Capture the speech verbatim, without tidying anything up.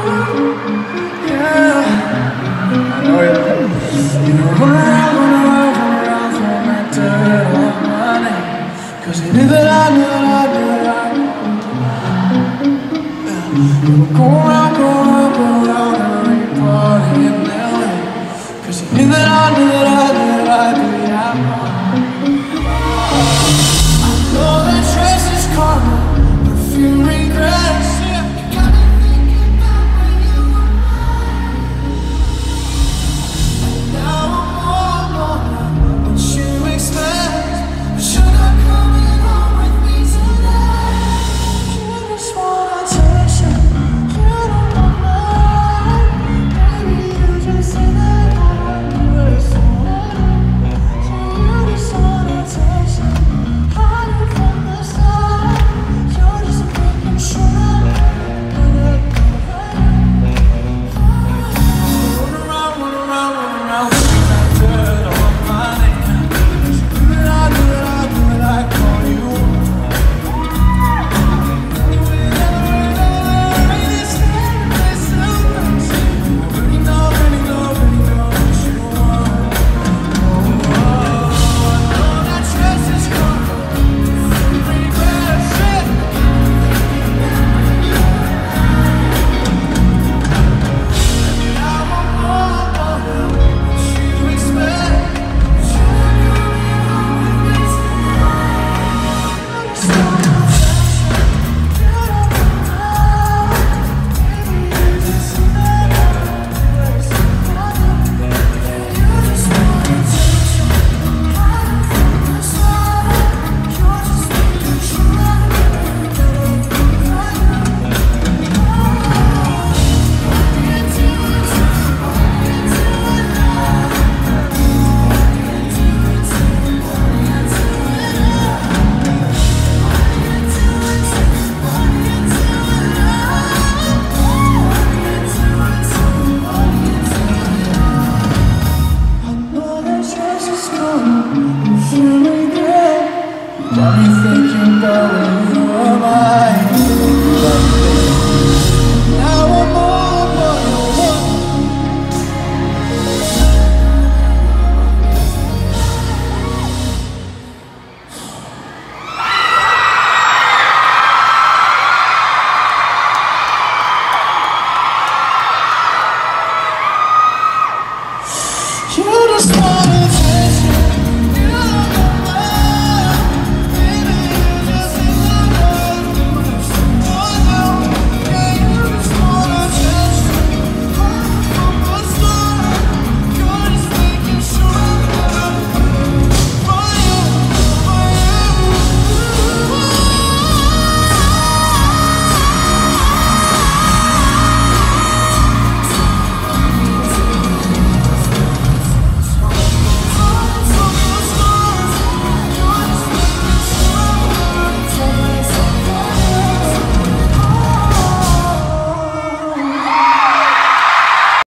Yeah, I know it. You know, run around, run around, run around, throwing that dirt all over my name. 'Cause you knew that I knew that I knew that I knew. Yeah, you were going around.